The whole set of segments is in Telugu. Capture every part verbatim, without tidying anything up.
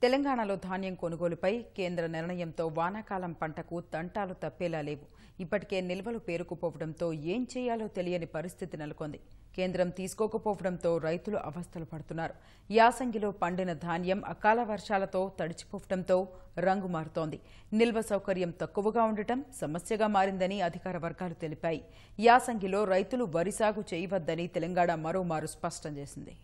తెలంగాణలో ధాన్యం కొనుగోలుపై కేంద్ర నిర్ణయంతో వానాకాలం పంటకు తంటాలు తప్పేలా లేవు. ఇప్పటికే నిల్వలు పేరుకుపోవడంతో ఏం చేయాలో తెలియని పరిస్థితి నెలకొంది. కేంద్రం తీసుకోకపోవడంతో రైతులు అవస్థలు పడుతున్నారు. యాసంగిలో పండిన ధాన్యం అకాల వర్షాలతో తడిచిపోవడంతో రంగు మారుతోంది. నిల్వ సౌకర్యం తక్కువగా ఉండటం సమస్యగా మారిందని అధికార వర్గాలు తెలిపాయి. యాసంగిలో రైతులు వరి సాగు చేయవద్దని తెలంగాణ మరోమారు స్పష్టం చేసింది.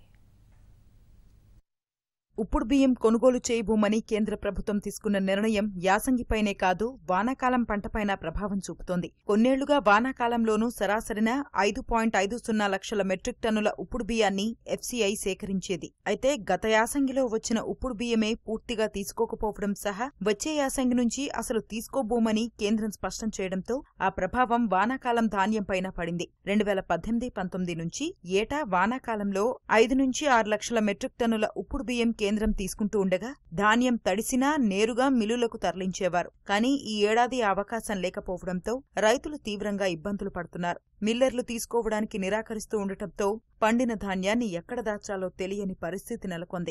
ఉప్పుడు బియ్యం కొనుగోలు చేయబోమని కేంద్ర ప్రభుత్వం తీసుకున్న నిర్ణయం యాసంగిపైనే కాదు వానాకాలం పంటపైన ప్రభావం చూపుతోంది. కొన్నేళ్లుగా వానాకాలంలోనూ సరాసరిన ఐదు పాయింట్ ఐదు సున్నా లక్షల మెట్రిక్ టన్నుల ఉప్పుడు బియ్యాన్ని ఎఫ్సీఐ సేకరించేది. అయితే గత యాసంగిలో వచ్చిన ఉప్పుడు బియ్యమే పూర్తిగా తీసుకోకపోవడం సహా వచ్చే యాసంగి నుంచి అసలు తీసుకోబోమని కేంద్రం స్పష్టం చేయడంతో ఆ ప్రభావం వానాకాలం ధాన్యంపైన పడింది. రెండు వేల పద్దెనిమిది పంతొమ్మిది నుంచి ఏటా వానాకాలంలో ఐదు నుంచి ఆరు లక్షల మెట్రిక్ టన్నుల ఉప్పుడు బియ్యం కేంద్రం తీసుకుంటూ ఉండగా ధాన్యం తడిసినా నేరుగా మిల్లులకు తరలించేవారు. కానీ ఈ ఏడాది అవకాశం లేకపోవడంతో రైతులు తీవ్రంగా ఇబ్బందులు పడుతున్నారు. మిల్లర్లు తీసుకోవడానికి నిరాకరిస్తూ ఉండటంతో పండిన ధాన్యాన్ని ఎక్కడ దాచాలో తెలియని పరిస్థితి నెలకొంది.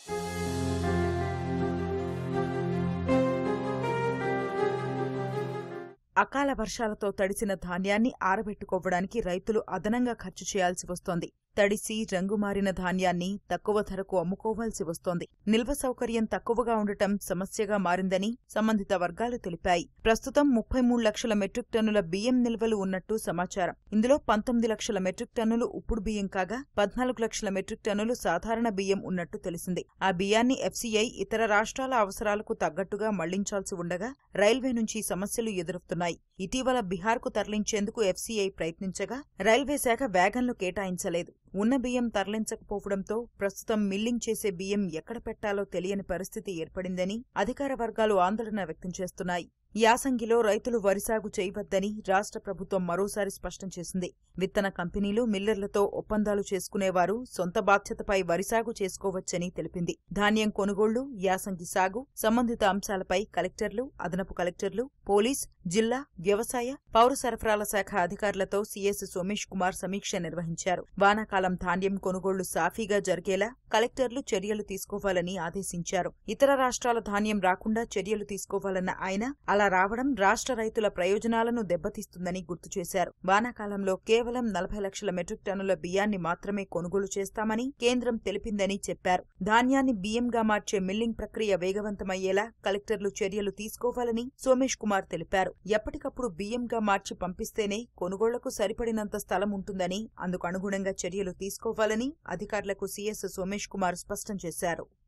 అకాల వర్షాలతో తడిసిన ధాన్యాన్ని ఆరబెట్టుకోవడానికి రైతులు అదనంగా ఖర్చు చేయాల్సి వస్తోంది. తడిసి రంగుమారిన ధాన్యాన్ని తక్కువ ధరకు అమ్ముకోవాల్సి వస్తోంది. నిల్వ సౌకర్యం తక్కువగా ఉండటం సమస్యగా మారిందని సంబంధిత వర్గాలు తెలిపాయి. ప్రస్తుతం ముప్పై మూడు లక్షల మెట్రిక్ టన్నుల బియ్యం నిల్వలు ఉన్నట్టు సమాచారం. ఇందులో పంతొమ్మిది లక్షల మెట్రిక్ టన్నులు ఉప్పుడు బియ్యం కాగా పద్నాలుగు లక్షల మెట్రిక్ టన్నులు సాధారణ బియ్యం ఉన్నట్టు తెలిసింది. ఆ బియ్యాన్ని ఎఫ్సీఐ ఇతర రాష్ట్రాల అవసరాలకు తగ్గట్టుగా మళ్లించాల్సి ఉండగా రైల్వే నుంచి సమస్యలు ఎదురవుతున్నాయి. ఇటీవల బిహార్కు తరలించేందుకు ఎఫ్సీఐ ప్రయత్నించగా రైల్వే శాఖ వ్యాగన్లు కేటాయించలేదు. ఉన్న బియ్యం తరలించకపోవడంతో ప్రస్తుతం మిల్లింగ్ చేసే బియ్యం ఎక్కడ పెట్టాలో తెలియని పరిస్థితి ఏర్పడిందని అధికార వర్గాలు ఆందోళన వ్యక్తం చేస్తున్నాయి. యాసంగిలో రైతులు వరిసాగు చేయవద్దని రాష్ట్ర ప్రభుత్వం మరోసారి స్పష్టం చేసింది. విత్తన కంపెనీలు మిల్లర్లతో ఒప్పందాలు చేసుకునేవారు సొంత బాధ్యతపై వరిసాగు చేసుకోవచ్చని తెలిపింది. ధాన్యం కొనుగోళ్లు, యాసంగి సాగు సంబంధిత అంశాలపై కలెక్టర్లు, అదనపు కలెక్టర్లు, పోలీస్, జిల్లా, వ్యవసాయ, పౌర సరఫరాల శాఖ అధికారులతో సీఎస్ సోమేష్ కుమార్ సమీక్ష నిర్వహించారు. వానాకాలం ధాన్యం కొనుగోళ్లు సాఫీగా జరిగేలా కలెక్టర్లు చర్యలు తీసుకోవాలని ఆదేశించారు. ఇతర రాష్ట్రాల ధాన్యం రాకుండా చర్యలు తీసుకోవాలన్న ఆయన అలా రావడం రాష్ట్ర రైతుల ప్రయోజనాలను దెబ్బతీస్తుందని గుర్తు చేశారు. వానాకాలంలో కేవలం నలభై లక్షల మెట్రిక్ టన్నుల బియ్యాన్ని మాత్రమే కొనుగోలు చేస్తామని కేంద్రం తెలిపిందని చెప్పారు. ధాన్యాన్ని బియ్యంగా మార్చే మిల్లింగ్ ప్రక్రియ వేగవంతమయ్యేలా కలెక్టర్లు చర్యలు తీసుకోవాలని సోమేష్ కుమార్ తెలిపారు. ఎప్పటికప్పుడు బియ్యంగా మార్చి పంపిస్తేనే కొనుగోళ్లకు సరిపడినంత స్థలం ఉంటుందని, అందుకు అనుగుణంగా చర్యలు తీసుకోవాలని అధికారులకు సీఎస్ సోమేష్ కుమార్ స్పష్టం చేశారు.